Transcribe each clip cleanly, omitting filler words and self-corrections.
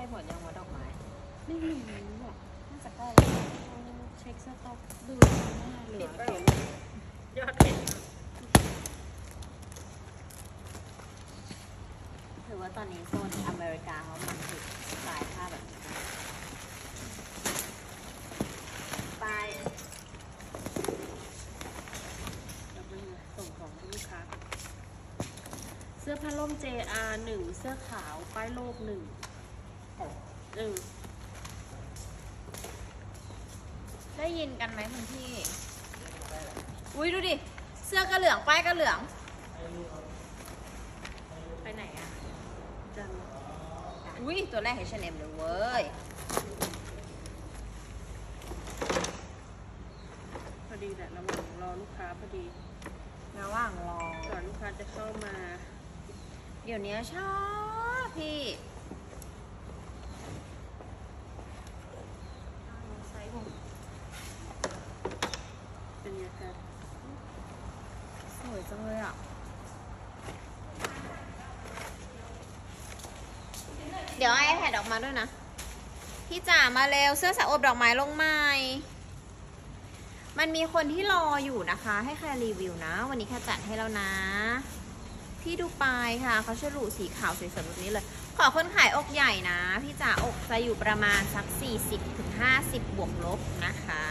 หมดยังว่าดอกไม้ไม่รู้อ่ะน่าจะใกล้แล้วเช็คสต็อกดูหน้าเหลือเก็บยอดเห็นถือว่าตอนนี้โซนอเมริกาเขามันถึงสายผ้าแบบนี้ไปส่งของให้ลูกค้าเสื้อผ้าล่ม JR 1 เสื้อขาวป้ายโลก1 ได้ยินกันไหมคุณพี่อุ้ยดูดิเสื้อกระเหลืองป้ายกระเหลืองไปไหนอ่ะจังอุ้ยตัวแรก H&M เลยเว้ยพอดีแหละระหว่างรอลูกค้าพอดีระหว่างรอก่อนลูกค้าจะเข้ามาเดี๋ยวนี้ชอบพี่เป็นยังไงสวยจังเลยอ่ะเดี๋ยวไอ้แผ่นออกมาด้วยนะพี่จ๋ามาเร็วเสื้อสาวอบดอกไม้ลงใหม่มันมีคนที่รออยู่นะคะให้ใครรีวิวนะวันนี้แค่จัดให้แล้วนะพี่ดูปลายค่ะเขาฉลุสีขาวสวยๆแบบนี้เลยขอคนขายอกใหญ่นะพี่จ๋าอกจะอยู่ประมาณสัก 40-50 บวกลบนะคะ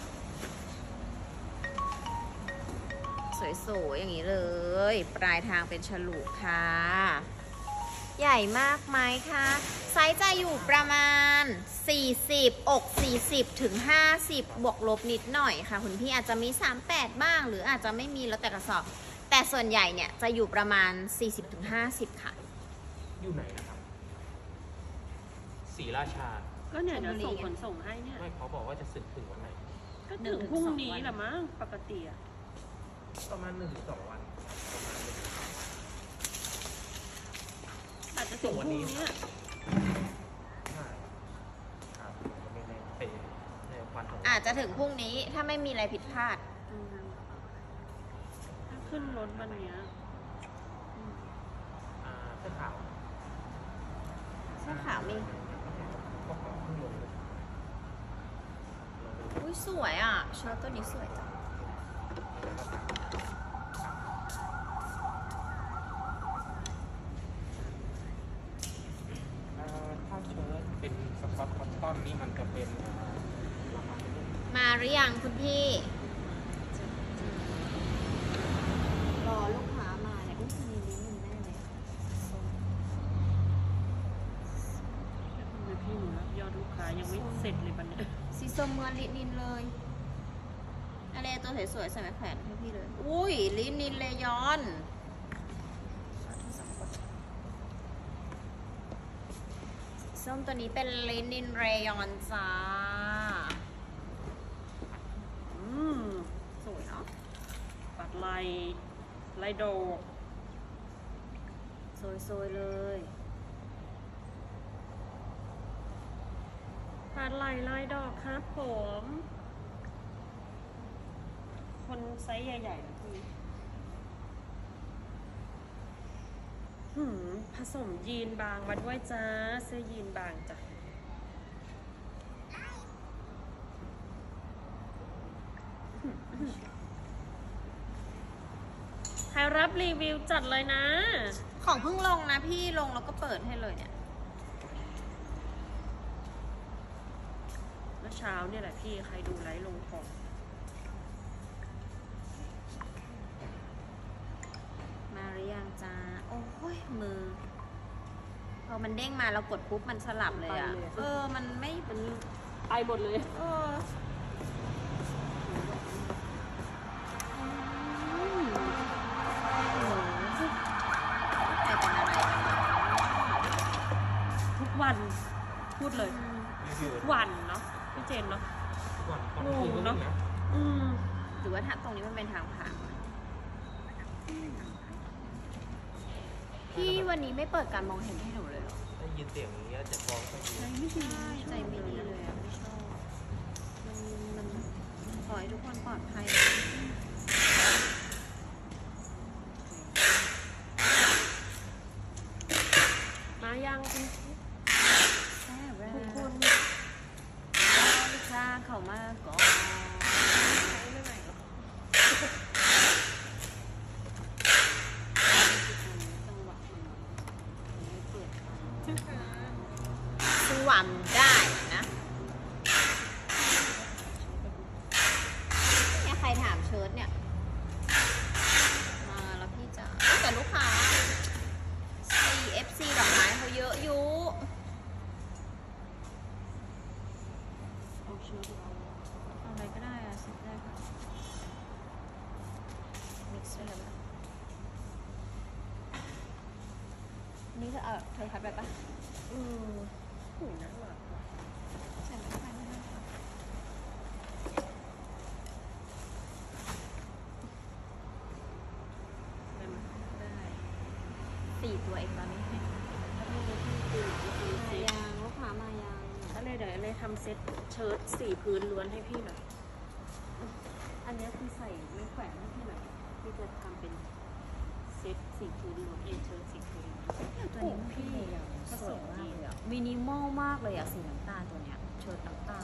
สวยๆอย่างนี้เลยปลายทางเป็นฉลุค่ะใหญ่มากไหมคะไซส์จะอยู่ประมาณ40อก40-50บวกลบนิดหน่อยค่ะคุณพี่อาจจะมี38บ้างหรืออาจจะไม่มีแล้วแต่กระสอบแต่ส่วนใหญ่เนี่ยจะอยู่ประมาณ40-50ค่ะอยู่ไหนนะครับศรีราชาก็เนี่ยเดี๋ยวส่งขนส่งให้เนี่ยไม่เขาบอกว่าจะสึกถึงวันไหนก็ถึงพรุ่งนี้แหละมั้งปกติอะประมาณ1-2 วันอาจจะถึงพรุ่งนี้อาจจะถึงพรุ่งนี้ถ้าไม่มีอะไรผิดพลาดถ้าขึ้นรถวันนี้เสื้อขาวมีอุ้ยสวยอ่ะเชิ้ตตัวนี้สวยจังถ้าเชิ้ตเป็นสก๊อตคอตตอนนี่มันจะเป็นมาหรือยังคุณพี่รอลูกค้ามาเนี่ยอุ้ยมีลิ้นมันได้เลยพี่หนูนะยอดลูกค้ายังไม่เสร็จเลยบันเนี่ยสีส้มเหมือนลินินเลยอะไรตัวสวยๆใส่แขวนให้พี่เลยอุ้ยลินินเลยย้อนส้มตัวนี้เป็นลินินเรยอนจ้าสวยเนาะปัดลายดอกสวยๆเลยปัดลายดอกครับผมคนไซส์ใหญ่ๆนะพี่ผสมยีนบางมาด้วยจ้าเสื้อยีนบางจ้ะใครรับรีวิวจัดเลยนะของเพิ่งลงนะพี่ลงแล้วก็เปิดให้เลยเนี่ยเมื่อเช้าเนี่ยแหละพี่ใครดูไลฟ์ลงของมาหรือยังจ้าโอ้ยมือพอมันเด้งมาเรากดปุ๊บมันสลับเลยอ่ะมันไม่มันไปหมดเลยทุกวันพูดเลยทุกวันเนาะพี่เจนเนาะงงเนาะหรือว่าถ้าตรงนี้มันเป็นทางผ่านพี่วันนี้ไม่เปิดการมองเห็นให้หนูเลยหรอได้ยินเสียงอย่างนี้จะฟ้องไม่ดีใจไม่ดีเลยอะไม่ชอบมันขอให้ทุกคนปลอดภัยมายังสทุกคนลูกค้าเข้ามาก่อนไม่ไหวหรอกจังหวะมันไม่เปิดซึ่งหวานได้นะเนี่ยใครถามเชิ้ตเนี่ย มาแล้วพี่จ๋าแต่ลูกค้า CFC ดอกไม้เขาเยอะอยู่เอาเชื้อเอาเอาอะไรก็ได้อะสิได้ค่ะ มิกซ์เลยนะนี่เธอเอาเธอคัดไปปะหูน่ารักว่ะใช่ไหมใช่ไหมได้ไหมได้4 ตัวเองตอนนี้ถ้าไม่รู้ที่ตื่นจะซื้อมาเซ็ตยังลูกค้ามายังอะไรเดี๋ยวอะไรทำเซ็ตเชิ้ต4 พื้นล้วนให้พี่หน่อยอันนี้คือใส่ไม่แขวนให้พี่หน่อยพี่จะทำเป็นเซ็ต4 พื้นล้วนเชิ้ต4 พื้นตัวนี้พี่สวยมากเลยอะมินิมอลมากเลยอะสีน้ำตาลตัวเนี้ยเชิ้ตน้ำตาล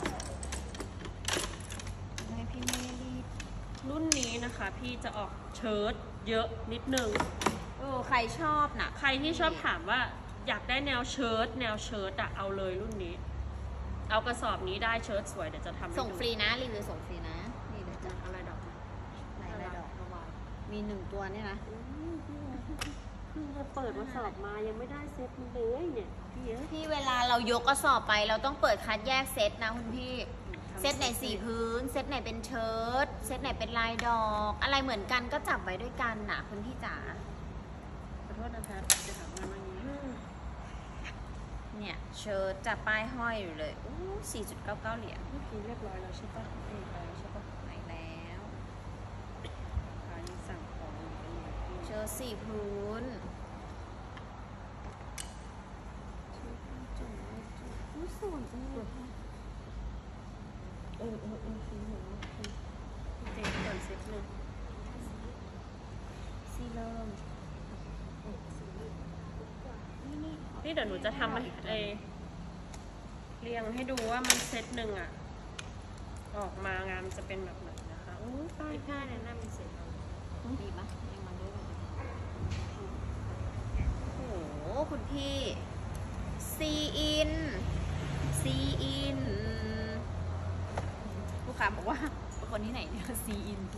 ให้พี่ไม่รีบรุ่นนี้นะคะพี่จะออกเชิ้ตเยอะนิดนึงใครชอบน่ะใครที่ชอบถามว่าอยากได้แนวเชิ้ตอะเอาเลยรุ่นนี้ เอากระสอบนี้ได้เชิ้ตสวยเดี๋ยวจะทำให้ดูส่งฟรีนะรีวิวส่งฟรีนะนี่เดี๋ยวจะอะไรดอกไหนอะไรดอกระวังมี1 ตัวเนี่ยนะเพิ่งจะเปิดกระสอบมายังไม่ได้เซ็ตเลยเนี่ยพี่เอ้ยพี่เวลาเรายกกระสอบไปเราต้องเปิดคัดแยกเซตนะคุณพี่ เซตไหน4 พื้น เซตไหนเป็นเชิ้ตเซตไหนเป็นลายดอก อะไรเหมือนกันก็จับไว้ด้วยกันน่ะคุณพี่จ๋าขอโทษนะคะจะถามงานมาอย่างนี้เนี่ยเชิ้ตจับป้ายห้อยอยู่เลย4.99 เหรียญเมื่อกี้เรียบร้อยแล้วใช่ปะเอ้ยไปแล้วใช่ปะไหนแล้วขายยังสั่งของอยู่กันอยู่พี่เชิ้ต4 พื้นสวยจังเลยค่ะพี่เจนก่อนเซ็ตหนึ่งสีเริ่มนี่เดี๋ยวหนูจะทำเรียงให้ดูว่ามันเซ็ตหนึ่งอะออกมางานมันจะเป็นแบบไหนนะคะอู้ป้ายผ้าเนี่ยน่ามีเซ็ตแล้วดีปะยังมาด้วยกันโอ้โหคุณพี่ซีอินลูกค้าบอกว่าเป็นคนที่ไหนเนี่ยซีอิน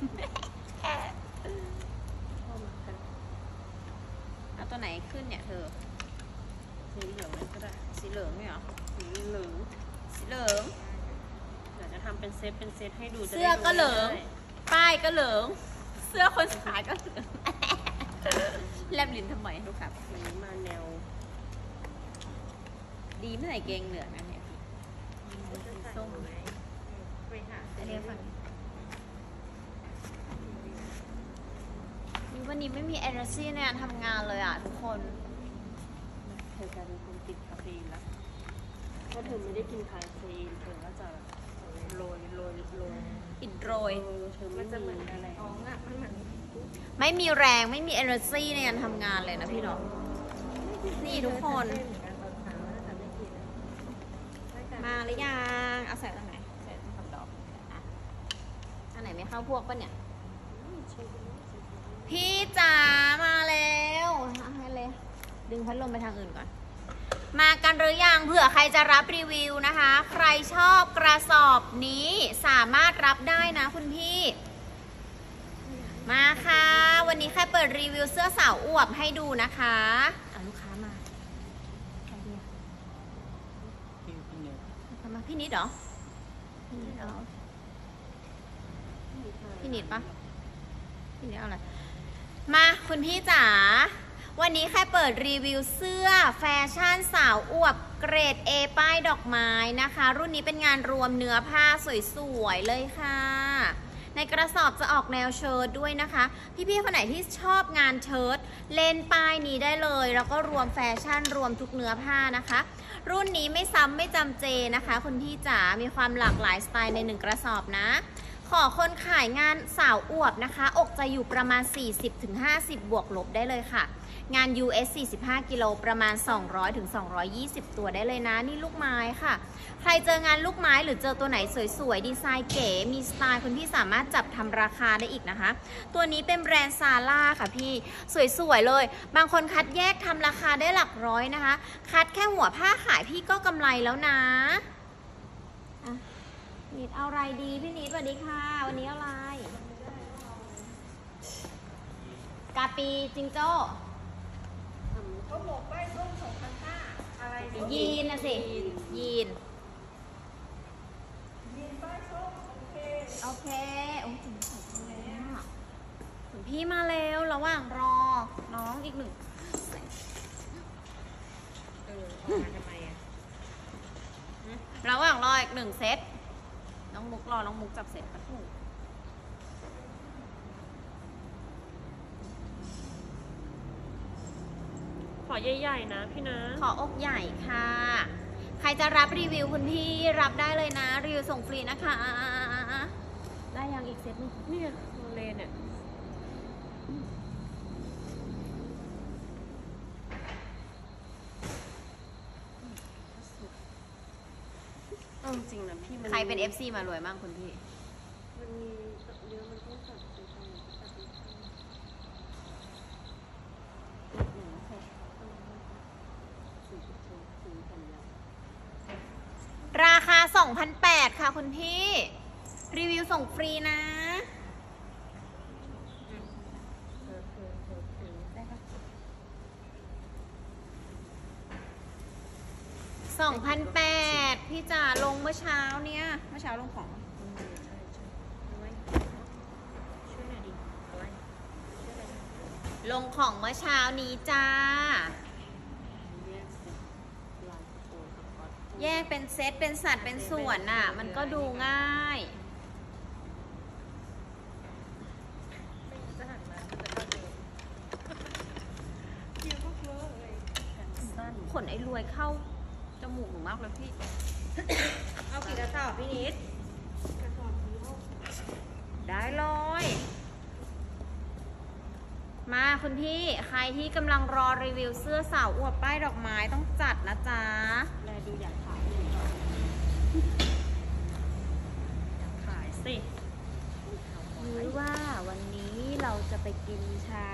เข้ามากันเอาตัวไหนขึ้นเนี่ยเธอสีเหลืองเลยก็ได้สีเหลืองเนี่ยเหรอสีเหลืองสีเหลืองเดี๋ยวจะทำเป็นเซตให้ดูจะได้เสื้อก็เหลืองดูง่ายป้ายก็เหลือง เสื้อคนขายก็เหลือง แลบลิ้นทำไมลูกค้าๆวันนี้มาแนวดีไม่ใส่เกงเหลืองนะเนี่ยสีส้มไปหาจะเรียกฝั่งนี้วันนี้ไม่มีเอเนอร์จีในการทำงานเลยอ่ะทุกคนเธอกลายเป็นคนติดคาเฟอีนแล้วถ้าเธอไม่ได้กินคาเฟอีนเธอก็จะโรยอิดโรยเธอไม่มีอะไรอ๋ออ่ะมันเหมือนไม่มีแรงไม่มี energy ในการทำงานเลยนะพี่เนาะนี่ทุกคน มาหรือยังเอาใส่ตรงไหนใส่ตรงดอกอ่ะอันไหนไม่เข้าพวกปะเนี่ย พี่จ๋ามาแล้วเอาให้เลย ดึงพัดลมไปทางอื่นก่อน มากันหรือยังเผื่อใครจะรับรีวิวนะคะ ใครชอบกระสอบนี้สามารถรับได้นะคุณพี่ มาค่ะ วันนี้ใครเปิดรีวิวเสื้อสาวอวบให้ดูนะคะลูกค้ามาใครดีอะทำไมพี่นิดเหรอ พี่นิดเหรอ พี่นิดปะพี่นิดเอาอะไร มาคุณพี่จ๋า วันนี้ใครเปิดรีวิวเสื้อแฟชั่นสาวอวบเกรด A ป้ายดอกไม้นะคะ รุ่นนี้เป็นงานรวมเนื้อผ้าสวยๆเลยค่ะ ในกระสอบจะออกแนวเชิ้ตด้วยนะคะ พี่ๆคนไหนที่ชอบงานเชิ้ตเล่นป้ายนี้ได้เลย แล้วก็รวมแฟชั่นรวมทุกเนื้อผ้านะคะ รุ่นนี้ไม่ซ้ำไม่จำเจนะคะคุณพี่จ๋า มีความหลากหลายสไตล์ใน1กระสอบนะ ขอคนขายงานสาวอวบนะคะ อกจะอยู่ประมาณ 40-50 บวกลบได้เลยค่ะงาน US 45 กิโลประมาณ 200 ถึง 220 ตัวได้เลยนะ นี่ลูกไม้ค่ะ ใครเจองานลูกไม้หรือเจอตัวไหนสวยๆ ดีไซน์เก๋ มีสไตล์คุณพี่สามารถจับทำราคาได้อีกนะคะ ตัวนี้เป็นแบรนด์ซาร่าค่ะพี่ สวยๆ เลย บางคนคัดแยกทำราคาได้หลักร้อยนะคะ คัดแค่หัวผ้าขายพี่ก็กำไรแล้วนะอ่ะนิดเอาอะไรดีพี่นิดสวัสดีค่ะ วันนี้เอาอะไร กาปีจิงโจ้เขาบอกได้ร่ม2,500อะไรยีนนะสิยีนป้ายส้มโอเคโอ้ถึงใส่แล้วถึงพี่มาแล้วระหว่างรอน้องอีกหนึ่งออกมาทำไมอ่ะระหว่างรออีกหนึ่งเซตน้องมุกรอน้องมุกจับเซตแป๊บนึงขอใหญ่ๆนะพี่นะขออกใหญ่ค่ะ ใครจะรับรีวิวคุณพี่รับได้เลยนะ รีวิวส่งฟรีนะคะ ได้ยังอีกเซตนึงนี่โมเลนเนี่ยจริงนะพี่มันใครเป็น FC มารวยมั่งคุณพี่มันมีเยอะมันต้องจัดเป็นตังค์จัดเป็นราคา 2,800 ค่ะคุณพี่ รีวิวส่งฟรีนะ 2,800 พี่จ๋าลงเมื่อเช้าเนี่ย เมื่อเช้าลงของช่วยหน่อยดิอะไรช่วยหน่อยดิลงของเมื่อเช้านี้จ้า แยกเป็นเซตเป็นสัตว์เป็นส่วนน่ะ มันก็ดูง่าย ขนไอ้รวยเข้าจมูกหนูมากเลยพี่ เอากี่กระสอบพี่นิด ได้เลย มาคุณพี่ใครที่กำลังรอรีวิวเสื้อสาวอวบป้ายดอกไม้ต้องจัดนะจ๊ะแลดูอยากขายอยู่อยากขายสิหรือว่าวันนี้เราจะไปกินชา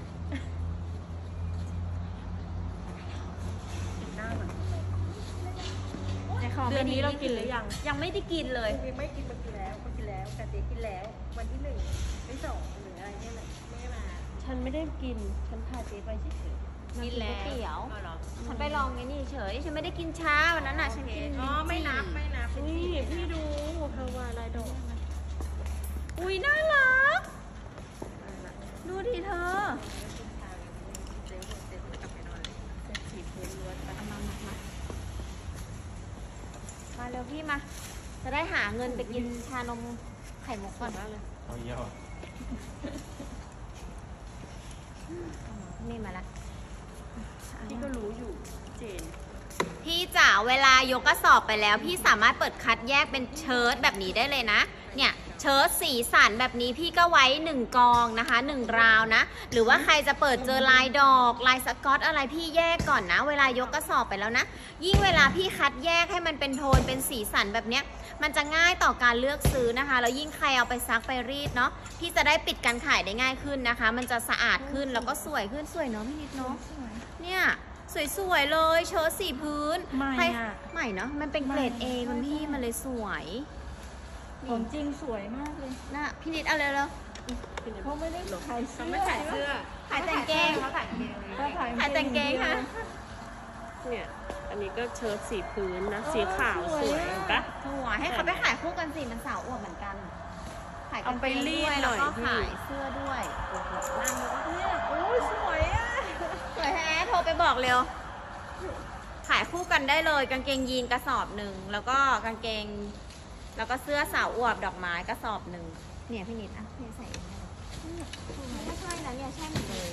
เป็นหน้าเหมือนในคอเดือนนี้เรากินหรือยังยังไม่ได้กินเลยไม่กินมากินแล้วมากินแล้วกาเจกินแล้ว วันที่1ที่2หรืออะไรเนี่ยแหละไม่ได้มาฉันไม่ได้กิน ฉันพาเจ๊ไปเฉยกินแล้วก๋วยเตี๋ยวๆเหรอฉันไปลองไงนี่เฉย ฉันไม่ได้กินชาวันนั้นน่ะ ฉันกินอ๋อไม่นับลิ้นจี่นี่พี่ดูเธอวาลายดอกอุ้ยน่ารัก ดูดิเธอสีพื้นล้วนไปมาเร็วพี่มา จะได้หาเงินไปกินชานมไข่มุกก่อนมากเลยเอาเยอะนี่มาละพี่ก็รู้อยู่เจนพี่จ๋าเวลายกกระสอบไปแล้ว พี่สามารถเปิดคัดแยกเป็นเชิ้ตแบบนี้ได้เลยนะ เนี่ยเชิ้ตสีสันแบบนี้พี่ก็ไว้1กองนะคะ1ราวนะ หรือว่าใครจะเปิดเจอลายดอกลายสก๊อตอะไรพี่แยกก่อนนะ เวลายกกระสอบไปแล้วนะ ยิ่งเวลาพี่คัดแยกให้มันเป็นโทนเป็นสีสันแบบเนี้ย มันจะง่ายต่อการเลือกซื้อนะคะ แล้วยิ่งใครเอาไปซักไปรีดเนาะ พี่จะได้ปิดการขายได้ง่ายขึ้นนะคะ มันจะสะอาดขึ้นแล้วก็สวยขึ้นสวยเนาะพี่นิดเนาะ เนี่ยสวยๆเลยเชิ้ตสีพื้นใหม่ใครอะใหม่เนาะมันเป็นเกรด A คุณพี่มันเลยสวยของจริงสวยมากเลยน่ะพี่นิดเอาเลยเลยเขาไม่ได้ขายเสื้อไม่ขายเสื้อขายแต่งเกงเขาขายแต่งเกงค่ะเนี่ย อันนี้ก็เชิ้ตสีพื้นนะ สีขาวสวยเห็นปะสวยให้เขาไปขายคู่กันสิมันสาวอวบเหมือนกัน ขายกางเอาไปเกงรีด้ดวยหน่แล้วอยก็พี่ขายเสื้อด้วยนั่งแล้วก็เนี่ยโอ้ยสวยอ่ะสวยแท้โทรไปบอกเร็ว ขายคู่กันได้เลยกางเกงยีนกระสอบหนึ่งแล้วก็กางเกง แล้วก็เสื้อสาวอวบดอกไม้กระสอบหนึ่งเนี่ยพี่นิดอ่ะพี่ใส่เองได้เนี่ยไม่ใช่นะเนี่ยใช่หมดเลย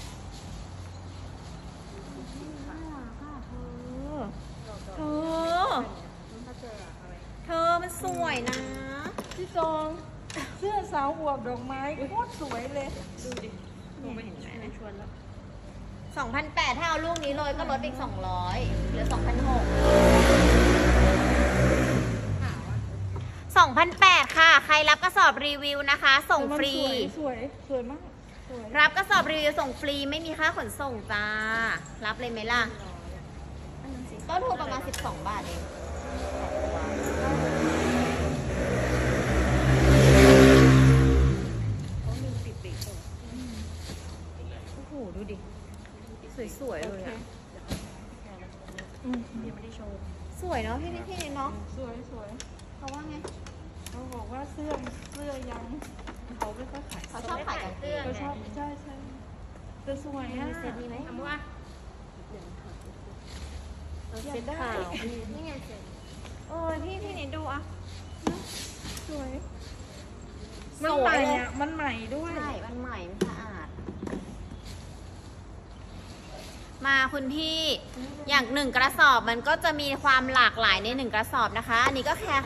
น่ารักอะเธอ เธอ เธอมันสวยนะพี่จองเสื้อสาวอวบดอกไม้โคตรสวยเลยดูดิดูไม่เห็นไหมชวนแล้ว 2,800ถ้าเอาลูกนี้เลยก็ลดอีก200เหลือ 2,600 2,800ค่ะใครรับกระสอบรีวิวนะคะ ส่งฟรีสวยมากสวยรับกระสอบรีวิวส่งฟรีไม่มีค่าขนส่งจ้ารับเลยไหมล่ะต้นทุนประมาณ12 บาทเองโอ้โหดูดิสวยๆเลยอะยังไม่ได้โชว์สวยเนาะพี่เนาะสวยเขาว่าไงเขาบอกว่าเสื้อยังเขาไม่ค่อยขายเขาชอบขายกางเกงเขาไงชอบใช่แต่สวยอ่ะมีเซ็ตนี้ไหมเอาว่าเอาเซ็ตขาวนี่ไงเซ็ตโอ้ยพี่นี่ดูอะสวยสมันวยใหม่เลยอ่ะมันใหม่ด้วยใช่มันใหม่มันสะอาด มาคุณพี่อย่างหนึ่งกระสอบมันก็จะมีความหลากหลายในหนึ่งกระสอบนะคะ อันนี้ก็แค่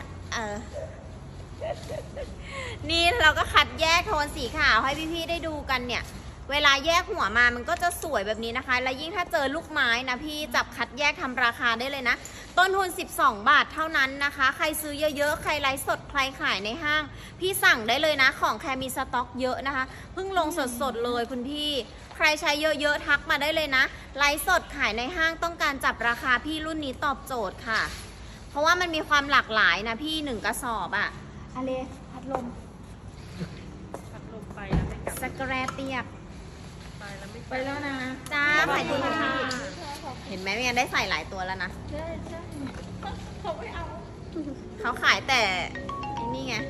นี่เราก็คัดแยกโทนสีขาวให้พี่ๆได้ดูกันเนี่ย เวลาแยกหัวมามันก็จะสวยแบบนี้นะคะ และยิ่งถ้าเจอลูกไม้นะพี่จับคัดแยกทำราคาได้เลยนะ ต้นทุน12 บาทเท่านั้นนะคะ ใครซื้อเยอะๆใครไลฟ์สดใครขายในห้าง พี่สั่งได้เลยนะของแค่มีสต็อกเยอะนะคะเพิ่งลงสดๆเลยคุณพี่ใครใช้เยอะๆทักมาได้เลยนะไลฟ์สดขายในห้างต้องการจับราคาพี่รุ่นนี้ตอบโจทย์ค่ะ เพราะว่ามันมีความหลากหลายนะพี่หนึ่งกระสอบอะอะไรพัดลมขับลงไปแล้วไม่กลับสกแรเปียกไปแล้วไม่ไปแล้วนะจ้าขายดีค่ะเห็นไหมไม่งั้นได้ใส่หลายตัวแล้วนะใช่เขาไม่เอาเขาขายแต่ไอ้นี่ไง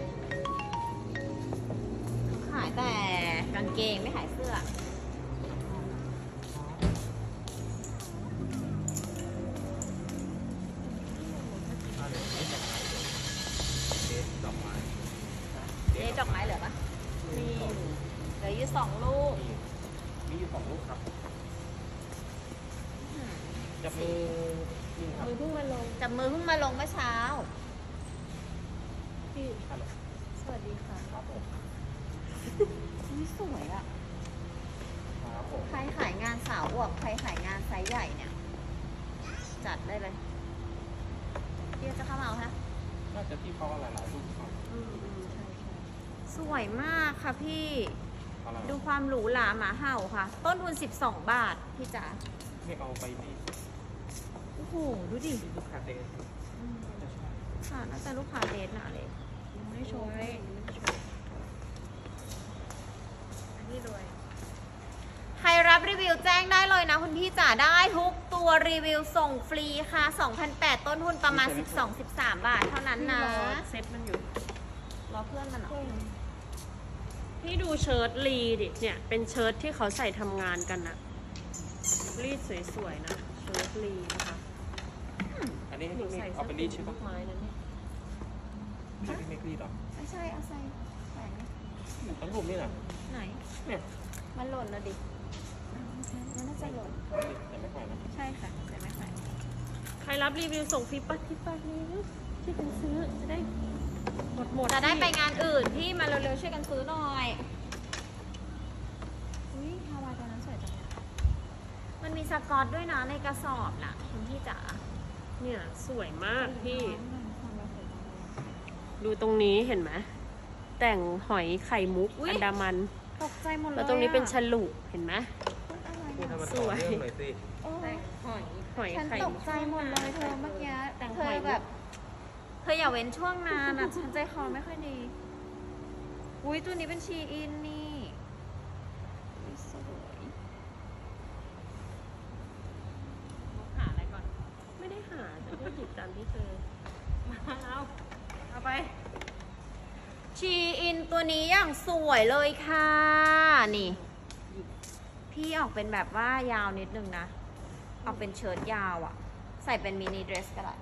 เขาขายแต่กางเกงไม่ขายเสื้อเดทดอกไม้เจ๊ดอกไม้เหลือปะมีเหลืออยู่2 ลูกมีอยู่2 ลูกครับจับมือนี่ครับมือเพิ่งมาลงจับมือเพิ่งมาลงเมื่อเช้าพี่ฮัลโหลสวัสดีค่ะครับผมนี่สวยอะครับผมใครขายงานสาวอวบใครขายงานไซส์ใหญ่เนี่ย จัดได้เลยพี่จะเข้ามาเอาฮะน่าจะที่เขาหลายๆลูกครับสวยมากค่ะพี่อะไรดูความหรูหราหมาเห่าค่ะ ต้นทุน12 บาทพี่จ๋าไม่เอาไปนี่โอ้โหดูดิลูกค้าเดทจะใช่ค่ะน่าจะลูกค้าเดทหนาเลยไม่โชว์อันนี้รวยใครรับรีวิวแจ้งได้เลยนะคุณพี่จ๋าได้ทุกตัวรีวิวส่งฟรีค่ะ 2,800 ต้นทุนประมาณ 12-13 บาทเท่านั้นนะเซ็ตมันอยู่รอเพื่อนมันเหรอพี่ดูเชิ้ตลีดิเนี่ยเป็นเชิ้ตที่เขาใส่ทำงานกันนะรีดสวยๆนะเชิ้ตลีนะคะอันนี้หนูใส่เอาเสื้อไปรีดใช่ลูปะกไม้นั่นเนี่ยไม่ไม่รีดหรอไม่ใช่เอาใส่ใส่ไหมทั้งรูปนี่แหละไหนเนี่ยมันหล่นแล้วดิมันน่าจะหล่นแต่ไม่ค่อยนะใช่ค่ะแต่ไม่ใส่ใครรับรีวิวส่งฟรีปะที่ป้านี้ที่เป็นซื้อจะได้หมดจะได้ไปงานอื่นพี่มาเร็วๆช่วยกันซื้อหน่อยอุ้ยฮาวายตัวนั้นสวยจังเลยมันมีสกอตด้วยนะในกระสอบน่ะคุณพี่จ๋าเนี่ยสวยมากพี่ดูตรงนี้เห็นไหมแต่งหอยไข่มุกอันดามันตกใจหมดเลยแล้วตรงนี้เป็นฉลุเห็นไหมพูดให้มันสต่อวยเนื่องหน่อยสิแต่หอยหอยฉันไข่ตมุกกใจหมดเลยเธอเมื่อกี้แต่งเธหอยอแบบ เธออย่าเว้นช่วงนานอ่ะ ฉันใจคอไม่ค่อยดี อุ้ยตัวนี้เป็นชีอินนี่อุ๊ยสวยหาอะไรก่อน ไม่ได้หาจะได้หยิบตามที่เธอมาเอาไปชีอินตัวนี้อย่างสวยเลยค่ะ นี่ พี่ออกเป็นแบบว่ายาวนิดนึงนะ ออกเป็นเชิ้ตยาวอะ่ะ ใส่เป็นมินิเดรสก็ได้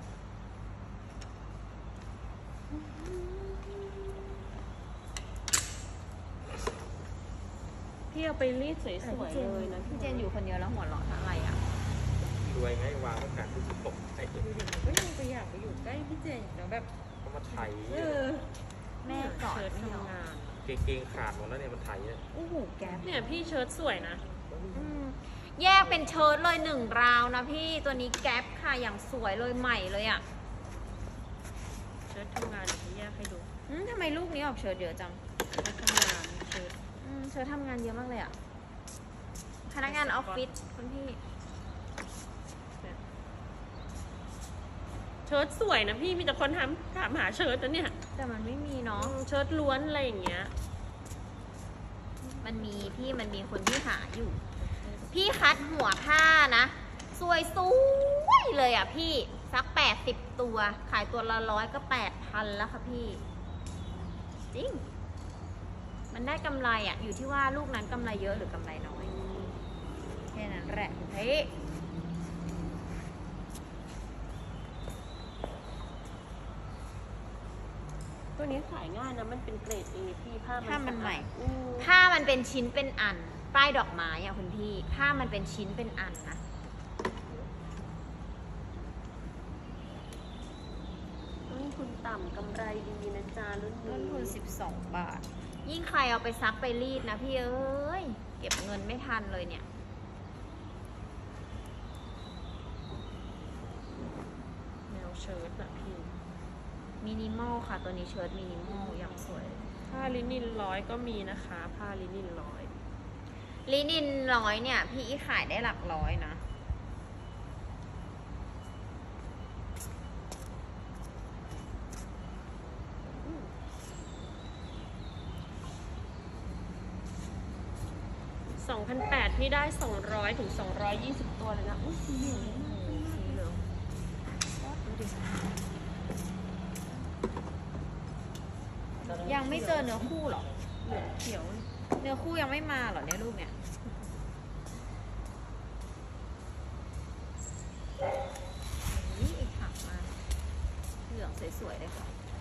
พี่เอาไปรีดสวยๆเลยนะพี่เจนอยู่คนเดียวแล้วหัวเราะอะไรอะ่ะรวยไงวางโอกาสที่จะตกไอ้เก็ยังไปอยากไปอยู่ใกล้พี่เจนอยู่แล้วแบบขามาไถแม่กอดเชิ้ตพี่น้องทำงานเกงขาดหมดแล้วเนี่ยมันไถเนี่ยโอ้โหแก๊ปเนี่ยพี่เชิ้ตสวยนะอืมแยกเป็นเชิ้ตเลย1 ราวนะพี่ตัวนี้แก๊ปค่ะอย่างสวยเลยใหม่เลยอะ่ะเชิ้ตทำงานเดี๋ยวพี่แยกให้ดูทำไมลูกนี้ออกเชิ้ตเยอะจังเชิ้ตทำงานเชิ้ตเชิ้ตทำงานเยอะมากเลยอะ่ะพนักงานออฟฟิศคุณพี่เชิ้ตสวยนะพี่มีแต่คนถามหาเชิ้ตนะเนี่ยแต่มันไม่มีเนาะเชิ้ตล้วนอะไรอย่างเงี้ยมันมีพี่มันมีคนที่หาอยู่ พี่คัดหัวผ้านะ สวยเลยอ่ะพี่สัก80 ตัว ขายตัวละ100ก็8,000แล้วค่ะพี่ จริง มันได้กำไรอ่ะ อยู่ที่ว่าลูกนั้นกำไรเยอะหรือกำไรน้อยแค่นั้นแหละเฮ้ยตัวนี้ขายง่ายนะมันเป็นเกรด A พี่ผ้าผ้ามันใหม่อืมผ้ามันเป็นชิ้นเป็นอัน ป้ายดอกไม้อ่ะคุณพี่ ผ้ามันเป็นชิ้นเป็นอันนะต้นทุนต่ำกำไรดีนะจ๊ะรุ่นต้นนี้ทุน12 บาท ยิ่งใครเอาไปซักไปรีดนะพี่เอ้ย เก็บเงินไม่ทันเลยเนี่ยแนวเชิ้ตอะพี่มินิมอลค่ะ ตัวนี้เชิ้ตมินิมอลอย่างสวยเลยผ้าลินิน100ก็มีนะคะ ผ้าลินิน100 ลินิน100เนี่ย พี่อีขายได้หลักร้อยนะ 2,800พี่ได้200ถึง220ตัวเลยนะอุ้ยสีเหลืองมากสีเหลืองดูดิยังไม่เจอเนื้อคู่เหรอเหลืองเขียวเนื้อคู่ยังไม่มาเหรอเนี่ยรูปเนี่ยนี่อีกถักมา เหลืองสวยๆเลยค่ะ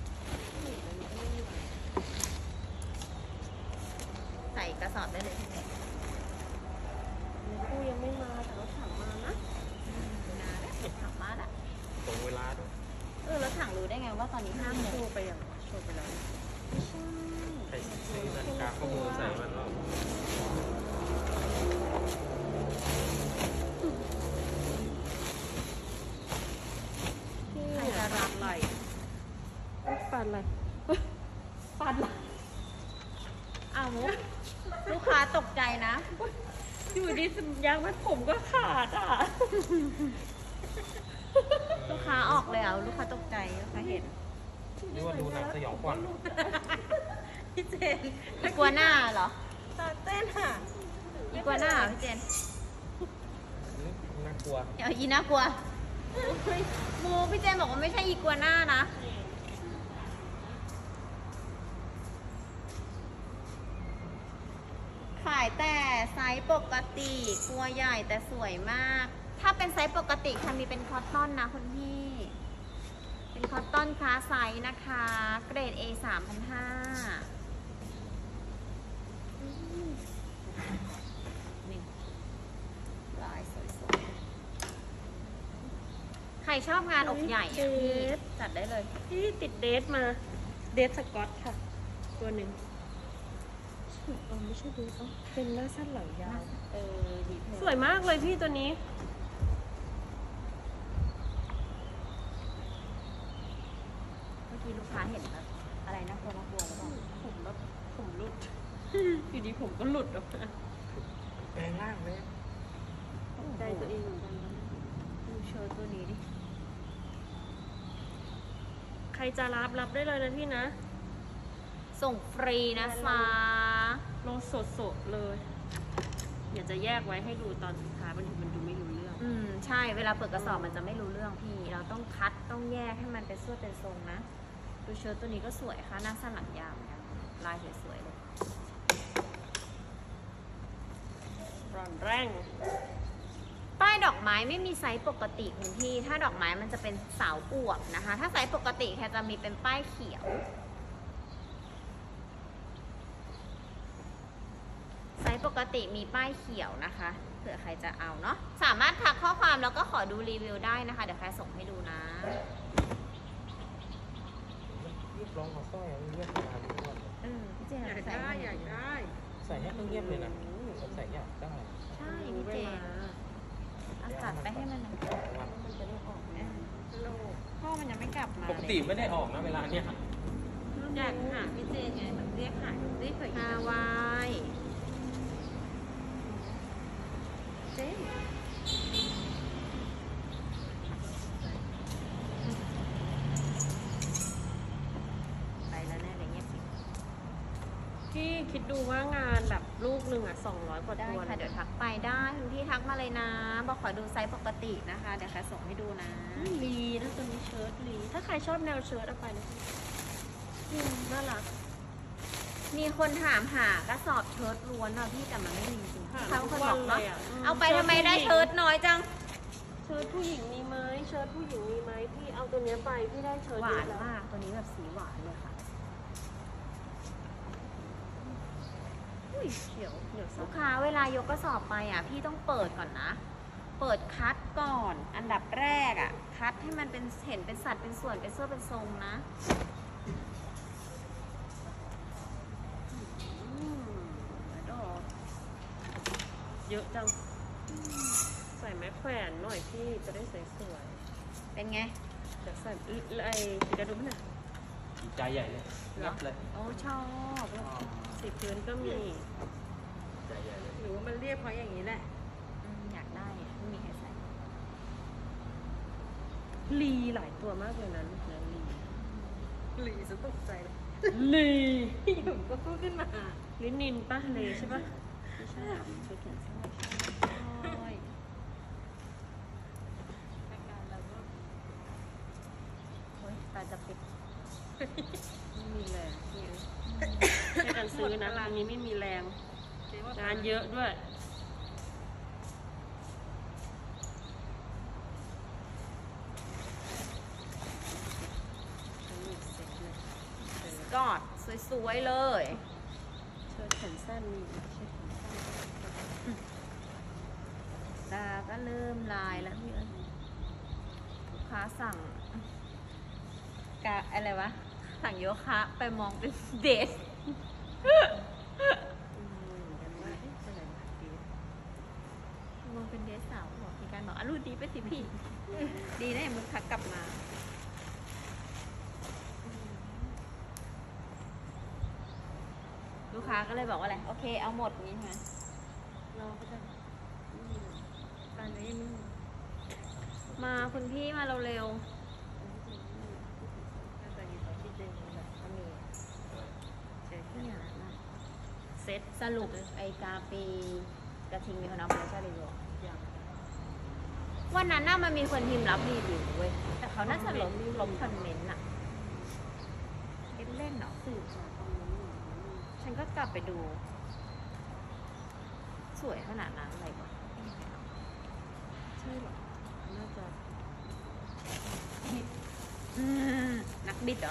ใส่กระสอบได้เลยพี่เมย์เนื้อคู่ยังไม่มาแต่รถถังมานะนาแล้วเห็นถังมาแล้วตรงเวลาด้วยแล้วถังรู้ได้ไงว่าตอนนี้5 โมโชงว์ไปอย่างโชว์ไปแล้วใส่นาฬิกาข้อมือใส่มันแล้วใครจะรับไหลปาดไหลปาดไหลอ้าวมุกลูกค้าตกใจนะอยู่ดียางมัดผมก็ขาดอ่ะลูกค้าออกเลยอ่ะลูกค้าตกใจลูกค้าเห็นนี่ว่าดูหนังสยองขวัญพี่เจนอีกัวหน้าเหรอตาเต้นอ่ะอีกัวหน้าเหรอพี่เจนน่ากลัวเอาอีน่ากลัวมูพี่เจนบอกว่าไม่ใช่อีกัวหน้านะ ขายแต่ไซส์ปกติตัวใหญ่แต่สวยมาก ถ้าเป็นไซส์ปกติค่ะมีเป็นคอตตอนนะคุณพี่ เป็นคอตตอนคลาสไซส์นะคะ เกรด A 3,500นี่ลายสวยๆใครชอบงานอกใหญ่อะพี่จัดได้เลยพี่ติดเดทมา เดทสกอตค่ะ ตัวหนึ่งไม่ใช่เดทเป็นหน้าสั้นหลังยาวดีเทลสวยมากเลยพี่ตัวนี้เมื่อกี้ลูกค้าเห็นแบบอะไรน่ากลัวหรือเปล่าผมหลุด อยู่ดีผมก็หลุดออกมาแปลงร่างเลยใจตัวเองเหมือนกันนะดูเชิ้ตตัวนี้ดิใครจะรับได้เลยนะพี่นะส่งฟรีนะคะลงสดๆเลย เดี๋ยวจะแยกไว้ให้ดูตอนสุดท้ายบางทีมันดูไม่รู้เรื่องใช่ เวลาเปิดกระสอบมันจะไม่รู้เรื่องพี่ เราต้องคัดต้องแยกให้มันเป็นส่วนเป็นทรงนะ ดูเชิ้ตตัวนี้ก็สวยค่ะหน้าสั้นหลังยาวเหมือนกันลายสวยๆเลยร้อนแรงป้ายดอกไม้ไม่มีไซส์ปกติคุณพี่ ถ้าดอกไม้มันจะเป็นสาวอวบนะคะ ถ้าไซส์ปกติแค่จะมีเป็นป้ายเขียว ไซส์ปกติมีป้ายเขียวนะคะ เผื่อใครจะเอาเนาะ สามารถทักข้อความแล้วก็ขอดูรีวิวได้นะคะ เดี๋ยวใครส่งให้ดูนะรีบร้องขอสร้อยเรียกมาทุกวันพี่เจนอยากใส่ได้ให้อยากได้ใส่ให้เงียบๆเลยนะผมใส่ยากได้ใช่พี่เจนเอาตัดไปให้มันหน่อยมันจะได้ออกไหมโลกพ่อมันยังไม่กลับมาปกติไม่ได้ออกนะเวลาเนี้ยอยากหาพี่เจนไงแบบเรียกหาเรียกเคยฮาวายเจนไปแล้วแน่เลยเงียบสิพี่คิดดูว่างานแบบลูกหนึ่งอ่ะ200 กว่าได้ตัวค่ะเดี๋ยวทักไปได้คุณพี่ทักมาเลยนะ บอกขอดูไซส์ปกตินะคะ เดี๋ยวค่ะส่งให้ดูนะลีนะตัวนี้เชิ้ตลีถ้าใครชอบแนวเชิ้ตเอาไปนะน่ารักมีคนถามหากระสอบเชิ้ตล้วนอ่ะพี่แต่มันไม่มีจริงหาเขาคนบอกทุกวันว่าเลยอะเอาไปทำไมได้เชิ้ตน้อยจังเชิ้ตผู้หญิงมีไหมเชิ้ตผู้หญิงมีไหมพี่เอาตัวเนี้ยไปพี่ได้เชิ้ตหวานเยอะแล้วมากตัวนี้แบบสีหวานเลยค่ะอุ้ยเขียวเดี๋ยวลูสักกค้าเวลายกกระสอบไปอ่ะพี่ต้องเปิดก่อนนะ เปิดคัดก่อน อันดับแรกอ่ะ คัดให้มันเป็นเห็นเป็นสัดเป็นส่วนเป็นเสื้อเป็นทรงนะดอกเยอะจังใส่ไม้แขวนหน่อยพี่จะได้สวยเป็นไงๆเดี๋ยวใส่ไอ้สีกระดุมน่ะดีใจใหญ่เลยงับเลยโอ้ชอบสีพื้นก็มีใจใหญ่เลยหรือว่ามันเรียกเพราะอย่างนี้แหละอยากได้อะไม่มีใครใส่ลีหลายตัวมากเลยนะลูกนะลีหลีจะตกใจเลยลีอยู่ก็พูดขึ้นมาลินินปะเลใช่ปะไม่ใช่ชุดแขนสั้นโอ้ยอาการเราก็โอ้ยตาจะปิดไม่มีแรงพี่แค่การซื้อนะร้านนี้ไม่มีแรงเจ๊ว่างานเยอะด้วยกอดสวยๆเลยเชิ้ตแขนสั้นมีเชิ้ตแขนสั้นตาก็เริ่มลายแล้วพี่เอ้ยลูกค้าสั่งกะอะไรวะ สั่งโยคะไปมองเป็นเดทกันว่าเอ๊ะไปไหนมาดีมองเป็นเดทสาวบอกพี่การบอกอ่ะรูดดีไปสิพี่ ดีนะมึงทักกลับมา ลูกค้าก็เลยบอกว่าอะไร โอเค เอาหมดนี้ใช่ไหมเราก็จะตอนนี้นี่มาคุณพี่มาเร็วน่าจะอยู่กับพี่เจนนี่แหละก็มีเจ๊ๆนี่นะเซ็ตสรุปไอกาปีกระทิงมีคนเอาไปแล้วใช่หรือเปล่าอย่างวันนั้นน่ะมันมีคนพิมพ์รับรีวิวเว้ย แต่เขาน่าจะลบคอมเมนต์อะเล่นๆเนาะสื่อสารคอมเมนต์อยู่ฉันก็กลับไปดู สวยขนาดนั้นอะไรวะใช่เหรอน่าจะนักบิดเหรอ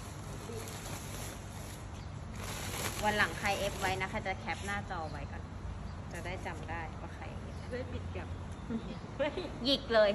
วันหลังใครเอฟไว้นะคะ จะแคปหน้าจอไว้ก่อน จะได้จำได้ว่าใครเอฟได้ปิดกับหยิกเลย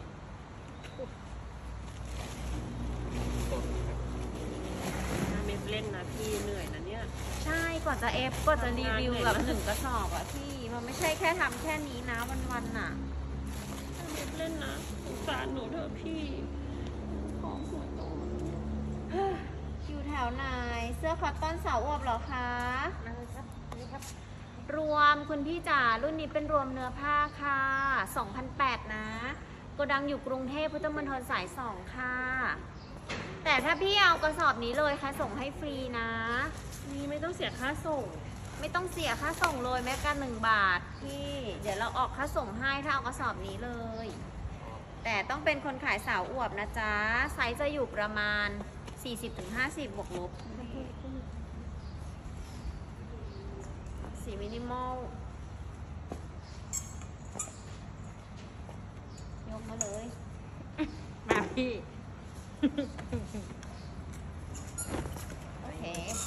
น่าเม็ดเล่นนะพี่เหนื่อยนะเนี่ยใช่กว่าจะเอฟกว่าจะรีวิวแบบหนึ่งกระสอบอะพี่ มันไม่ใช่แค่ทำแค่นี้นะวันๆน่ะน่าเม็ดเล่นนะสงสารหนูเถอะพี่ของหัวโตอยู่แถวไหน เสื้อคอตตอนสาวอวบเหรอคะนะครับนี่ครับรวมคุณพี่จ๋ารุ่นนี้เป็นรวมเนื้อผ้าค่ะ 2,800 นะโกดังอยู่กรุงเทพพุทธมณฑลสาย 2 ค่ะ แต่ถ้าพี่เอากระสอบนี้เลยค่ะส่งให้ฟรีนะนี่ไม่ต้องเสียค่าส่งไม่ต้องเสียค่าส่งเลยแม้กัน1 บาทพี่ เดี๋ยวเราออกค่าส่งให้ถ้าเอากระสอบนี้เลย แต่ต้องเป็นคนขายสาวอวบนะจ๊ะ ไซส์จะอยู่ประมาณ 40-50 บวกลบ สีมินิมอล ยกมาเลยมาพี่โอเค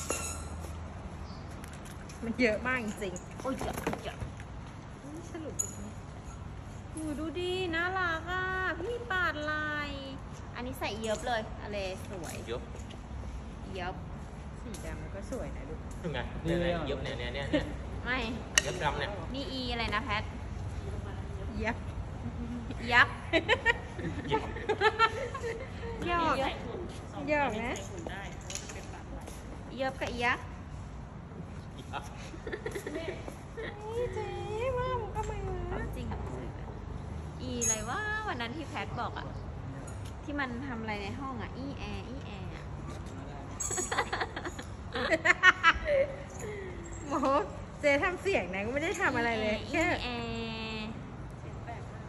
มันเยอะมากจริงโอ้ยเยอะเยอะๆสรุปเป็นไงดูดี น่ารักอ่ะ พี่ปาดลาย อันนี้ใส่เยิบเลยอะไรสวยเยอะเยิบสีสีดำมันก็สวยนะลูกยังไงเนี่ยเย็บเนี่ยไม่เย็บดำเนี่ยนี่อีอะไรนะแพทยักษ์ยักษ์ยอกใส่หุ่นสองยอกนะใส่หุ่นได้เพราะมันเป็นปากไหลเย็บกับอียักษ์เจ๊ว่ามันก็มาจริงอีอะไรวะวันนั้นที่แพทบอกอะที่มันทำอะไรในห้องอะอีแอร์อะโมเจ๊ทำเสียงนะก็ไม่ได้ทำอะไรเลยแค่อีแอร์เสียงแปลกมาก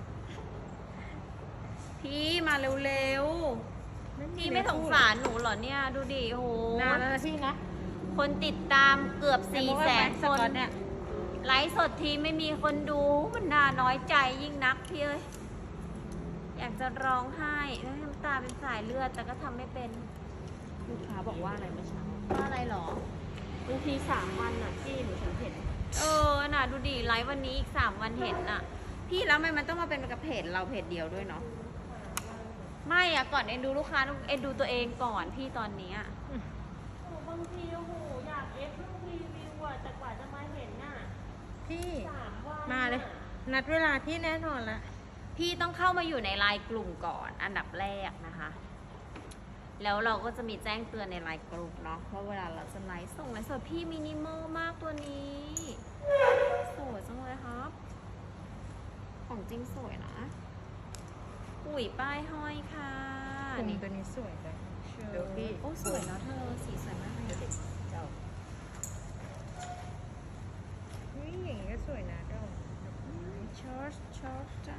พี่มาเร็วๆพี่ไม่สงสารหนูเหรอเนี่ยดูดิโหนานแล้วนะพี่นะคนติดตามเกือบ 400,000 คนเนี่ยไลฟ์สดทีไม่มีคนดูมันน่าน้อยใจยิ่งนักพี่เอ้ยอยากจะร้องไห้แล้วน้ำตาเป็นสายเลือดแต่ก็ทำไม่เป็นลูกค้าบอกว่าอะไรเมื่อเช้าว่าอะไรหรอบางที3 วันน่ะที่หนูฉันเห็นน่ะดูดิไลฟ์วันนี้อีก3 วันเห็นน่ะ พี่แล้วทำไมมันต้องมาเป็นกับเพจเราเพจเดียวด้วยเนาะไม่อะก่อนเอ็นดูลูกค้าต้องเอ็นดูตัวเองก่อนพี่ตอนนี้อะบางทีโอ้โหอยากเอฟรูปรีวิวอะแต่กว่าจะมาเห็นน่ะพี่ 3 วันมาเลย นัดเวลาที่แน่นอนละพี่ต้องเข้ามาอยู่ในไลน์กลุ่มก่อนอันดับแรกนะคะ แล้วเราก็จะมีแจ้งเตือนในไลน์กลุ่มเนาะว่าเวลาเราจะไลฟ์ส่งไลฟ์สดพี่มินิมอลมากตัวนี้สวยจังเลยครับ ของจริงสวยนะปุ๋ยป้ายห้อยค่ะกลุ่มนี่ตัวนี้สวยเลยเชิญเดี๋ยวพี่โอ้สวยเนาะเธอสีสวยมากเลยอะเจ้านี่อย่างนี้ก็สวยนะเจ้าชอร์ชจ้า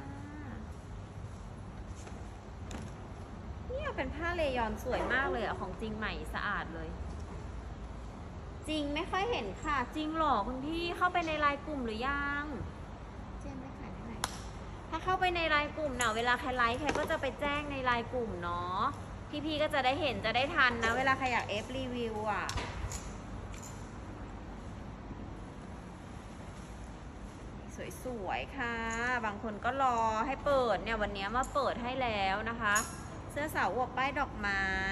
เนี่ยเป็นผ้าเลยอนสวยมากเลยอะของจริงใหม่สะอาดเลย จริงไม่ค่อยเห็นค่ะ จริงหรอคุณพี่เข้าไปในไลน์กลุ่มหรือยังเจนไม่ขายที่ไหนถ้าเข้าไปในไลน์กลุ่มเนาะเวลาใครไลฟ์ใครก็จะไปแจ้งในไลน์กลุ่มเนาะพี่ๆก็จะได้เห็นจะได้ทันนะเวลาใครอยากเอฟรีวิวอะสวยๆค่ะ บางคนก็รอให้เปิดเนี่ยวันนี้มาเปิดให้แล้วนะคะ เสื้อสาวอวบป้ายดอกไม้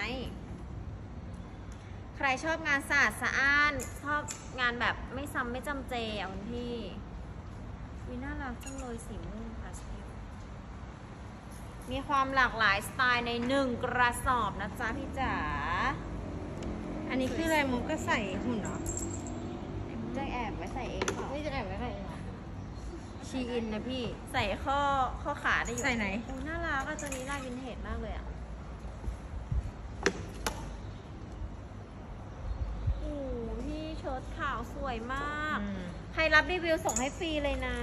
ใครชอบงานสะอาดสะอ้านชอบงานแบบไม่ซ้ำไม่จำเจอ่ะคุณพี่วิน่ารักจังเลยสีม่วงพาสเทลมีความหลากหลายสไตล์ใน1 กระสอบนะจ๊ะพี่จ๋าอันนี้คืออะไรมุกก็ใส่หุ่นเหรอจะแอบไว้ใส่เองเปล่านี่จะแอบไว้ใส่เหรอชีอินนะพี่ใส่ข้อขาได้อยู่ใส่ไหนโอ้น่ารักอ่ะตัวนี้ลายวินเทจมากเลยอ่ะโอ้พี่เชิ้ตขาวสวยมาก ใครรับรีวิวส่งให้ฟรีเลยนะ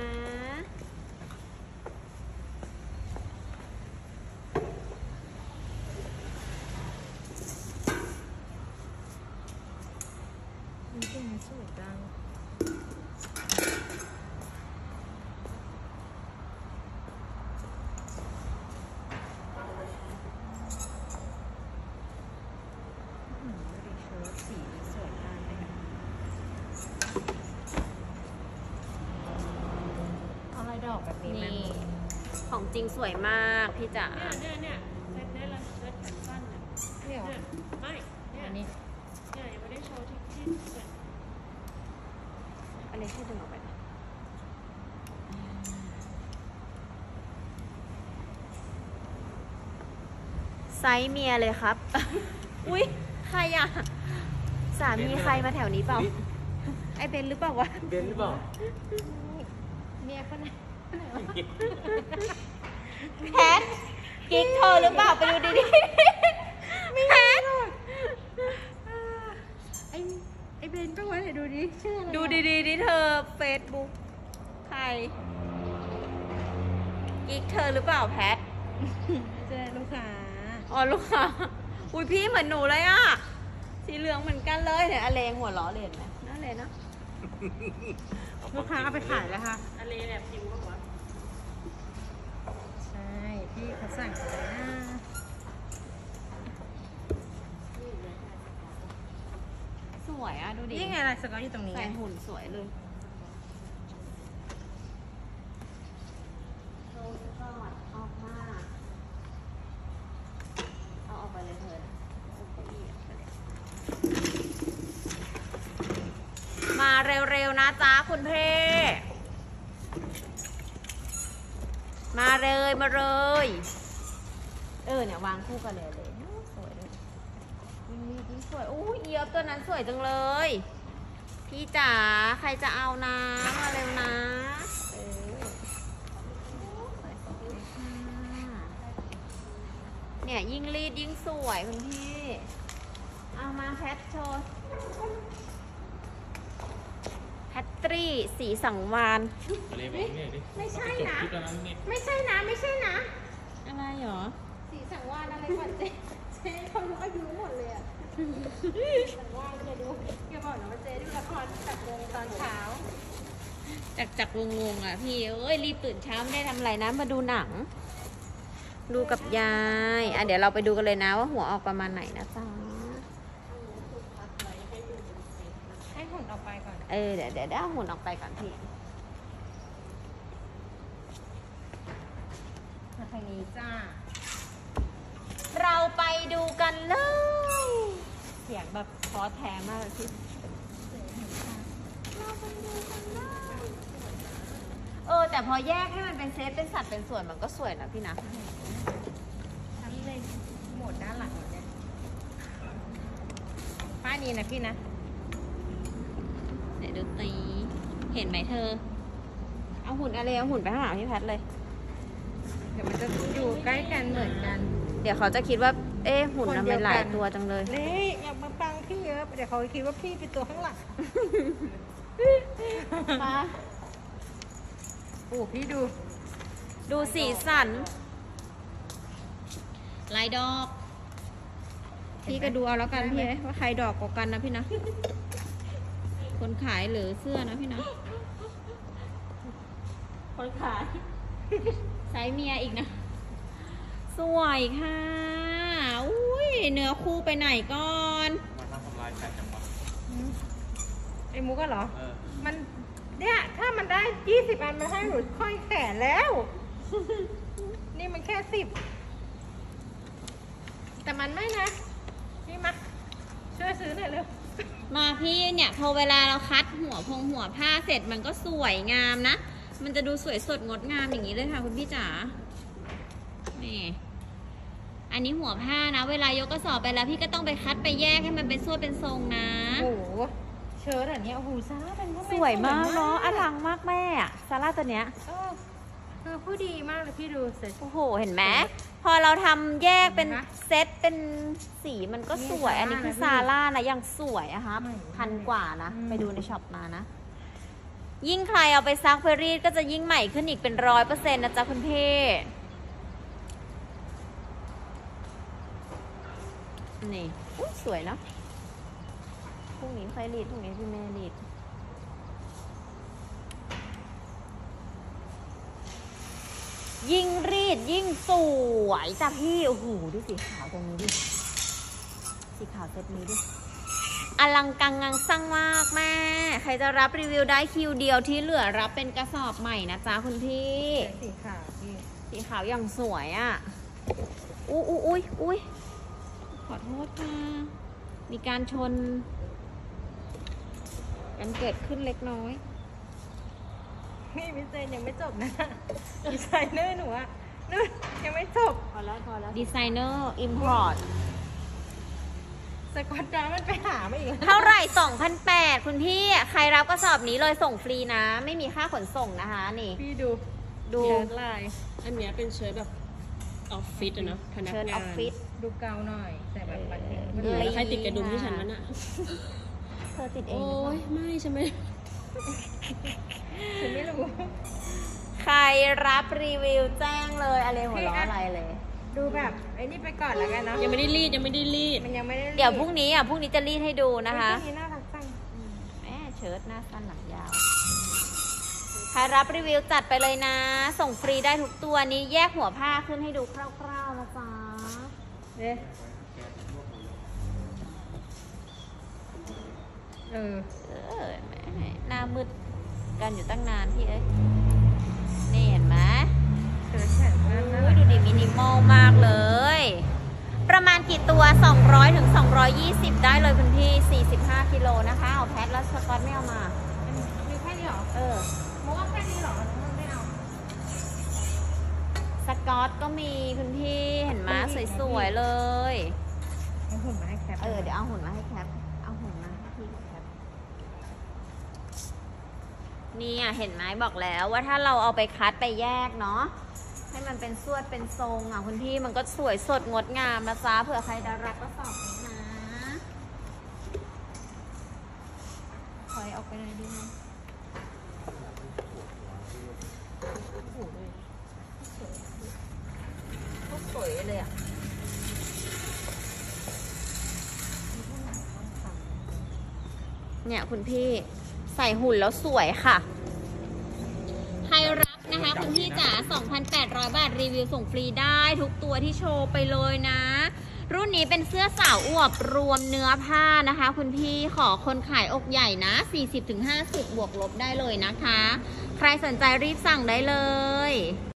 นี่ตัวนี้สวยจังสีสวยมากเลยอะเอาลายดอกแบบนี้ไหมนี่ของจริงสวยมากพี่จ๋าเนี่ยเซ็ตได้แล้วเซ็ตแขนสั้นเนี่ยนี่เหรอเนี่ยไม่เนี่ยอันนี้เนี่ยยังไม่ได้โชว์ที่เซ็ตอันนี้ให้ดึงออกไปนะไซส์เมียเลยครับ อุ๊ย ใครอ่ะ สามีใครมาแถวนี้เปล่า ไอเบนหรือเปล่าวะเบนหรือเปล่าเมียคนไหนแพทกิ๊กเธอหรือเปล่า ไปดูดิแพทไอเบนก็ไว้ให้ดูดิชื่ออะไรดูดีๆดิเธอเฟซบุ๊กใคร กิ๊กเธอหรือเปล่าแพทเจอลูกค้าอ๋อลูกค้าอุ้ยพี่เหมือนหนูเลยอ่ะ สีเหลืองเหมือนกันเลยเนี่ยอเลงหัวล้อเลยเห็นไหมน่าเลยนะลูกค้าเอาไปขายแล้วค่ะอะไรแบบพิมพ์ก็วะใช่ พี่เขาสั่งอะไรนะสวยอ่ะ ดูดินี่ไงลายสก๊อตอยู่ตรงนี้ใส่ไงหุ่นสวยเลยโชว์สปอร์ตออกมา เอาออกไปเลยเธอเอาเก้าอี้ออกไปเลยนะจ๊ะคุณเพ่มาเลยมาเลยเนี่ยวางคู่กันเลยสวยเลยยิ่งสวยอู้เอียบตัวนั้นสวยจังเลยพี่จ๋าใครจะเอานะมาเร็วนะเนี่ยยิ่งรีดยิ่งสวยคุณพี่เอามาแพทโชว์แพตตรีสีสังวานอะไรแบบนี้ดิไม่ใช่นะจบคลิปแล้วนี่ไม่ใช่นะ ไม่ใช่นะอะไรหรอสีสังวาลอะไรก่อนเจ๊เขารู้อายุหมดเลยอะสังวาลจะดูอย่าบอกนะว่าเจ๊ดูละครจากวงตอนเช้าจากวงอ่ะพี่รีบตื่นเช้าไม่ได้ทำอะไรนะมาดูหนัง ดูกับยายเดี๋ยวเราไปดูกันเลยนะว่าหัวออกประมาณไหนนะจ๊ะให้หุ่นออกไปก่อนเดี๋ยวเอาหุ่นออกไปก่อนพี่มาทางนี้จ้าเราไปดูกันเลยเสียงแบบพอแท้มากเลยพี่เราไปดูกันเลยแต่พอแยกให้มันเป็นเซตเป็นสัดเป็นส่วนมันก็สวยนะพี่นะทำเลยโหมดด้านหลังเนี่ยป้านี้นะพี่นะเดี๋ยวดูตีเห็นไหมเธอ เอาหุ่นอะไรเอาหุ่นไปข้างหลังพี่แพทเลยเดี๋ยวมันจะอยู่ใกล้กันเหมือนกันเดี๋ยวเขาจะคิดว่าหุ่นทำไมหลายตัวจังเลยเล่อย่ามาปังพี่เยอะเดี๋ยวเขาคิดว่าพี่เป็นตัวข้างหลังมาโอ้พี่ดูดูสีสันลายดอก พี่ก็ดูเอาแล้วกันพี่ว่าใครดอกกว่ากันนะพี่นะ คนขายหรือเสื้อนะพี่นะคนขายไซส์เมียอีกนะ สวยค่ะ อุ้ยเนื้อคู่ไปไหนก่อนมาทำทำลายแฟนจังหวะไอ้มุกก็เหรอเออมันเนี่ยถ้ามันได้20 อันมันให้หนูค่อยแขนแล้ว นี่มันแค่10แต่มันไม่นะนี่มาช่วยซื้อหน่อยเร็วมาพี่เนี่ยพอเวลาเราคัดหัวผ้าเสร็จมันก็สวยงามนะ มันจะดูสวยสดงดงามอย่างนี้เลยค่ะคุณพี่จ๋า นี่ อันนี้หัวผ้านะ เวลายกกระสอบไปแล้วพี่ก็ต้องไปคัดไปแยกให้มันเป็นส่วนเป็นทรงนะโอ้โหเชิ้ตอันเนี้ยโอ้โหซาร่าเป็นผู้สวยมากเนาะอลังมากแม่อะซาร่าตัวเนี้ยคือผู้ดีมากเลยพี่ดูเสร็จโอ้โห เห็นไหม พอเราทำแยกเป็นเห็นไหมเซตเป็นสีมันก็สวยนี่อันนี้คือซาซาร่าร่านะยังสวยอะครับอืม 1,000 กว่านะอืมไปดูในช็อปมานะ ยิ่งใครเอาไปซักไปรีดก็จะยิ่งใหม่ขึ้นอีกเป็น100%นะจ๊ะคุณพี่ นี่อุ๊ยสวยเนาะพรุ่งนี้ใครรีดพรุ่งนี้พี่แม่รีด ยิ่งรีดยิ่งสวยจ้ะพี่ โอ้โหดูสีขาวตรงนี้ดิ สีขาวเซตนี้ดิ อลังกังงังสร้างมากแม่ ใครจะรับรีวิวได้คิวเดียวที่เหลือรับเป็นกระสอบใหม่นะจ๊ะคุณพี่สีขาวพี่สีขาวอย่างสวยอะ่ะ อุ้ยขอโทษค่ะ มีการชนกันเกิดขึ้นเล็กน้อยนี่พิเศษยังไม่จบนะดีไซเนอร์หนูอะนู่นยังไม่จบพอแล้วพอแล้วดีไซเนอร์อิมพอร์ตสกอตดามันไปหามาอีกแล้วเท่าไหร่ 2,800 คุณพี่ ใครรับกระสอบนี้เลยส่งฟรีนะ ไม่มีค่าขนส่งนะคะนี่พี่ดูดูเชิ้ตลายอันเนี้ยเป็นเชิ้ตแบบออฟฟิศอะเนาะพนักเชิญงาออฟนฟิศดูเกาหน่อยแต่แบบมันแล้วใครติดกระดุมที่ฉันวะน่ะเธอติดเอโอ้งหรือเปล่ายไม่ฉันไม่ฉันไม่รู้ใครรับรีวิวแจ้งเลยอะไรหัวเราะอะไรเลยดูแบบไอ้นี่ไปก่อนแล้วกันเนาะยังไม่ได้รีดมันยังไม่ได้เดี๋ยวพรุ่งนี้จะรีดให้ดูนะคะพรุ่งนี้น่ารักจังแม่เชิ้ตหน้าสั้นหลังยาว ใครรับรีวิวจัดไปเลยนะ ส่งฟรีได้ทุกตัวนี้แยกหัวผ้าขึ้นให้ดูคร่าวๆนะจ๊ะเด้เออแม่หน้ามืดกันอยู่ตั้งนานพี่เอ้ยนี่เห็นไหมเชิ้ตแขนสั้นนะโอ้ยดูดิมินิมอลมากเลย ประมาณกี่ตัว 200 ถึง 220 ได้เลยคุณพี่ 45 กิโลนะคะ เอาแพทแล้วสกอตไม่เอามามีมุกเอาแค่นี้เหรอมันไม่เอาสกอตก็มีคุณพี่เห็นไหมสวยๆเลยเอาหุ่นมาให้แคปเดี๋ยวเอาหุ่นมาให้แคป เอาหุ่นมาให้พี่แคปเนี่ยเห็นไหมบอกแล้วว่าถ้าเราเอาไปคัดไปแยกเนาะให้มันเป็นสวดเป็นทรงอ่ะคุณพี่มันก็สวยสดงดงามนะจ๊ะเผื่อใครจะรักก็สอบนี้นะถอยออกไปเลยดีไหมสวยเลยอ่ะเนี่ยคุณพี่ใส่หุ่นแล้วสวยค่ะใครรับนะคะคุณพี่จ๋า 2,800 บาทรีวิวส่งฟรีได้ทุกตัวที่โชว์ไปเลยนะ รุ่นนี้เป็นเสื้อสาวอวบรวมเนื้อผ้านะคะคุณพี่ขอคนขายอกใหญ่นะ 40-50 บวกลบได้เลยนะคะ ใครสนใจรีบสั่งได้เลย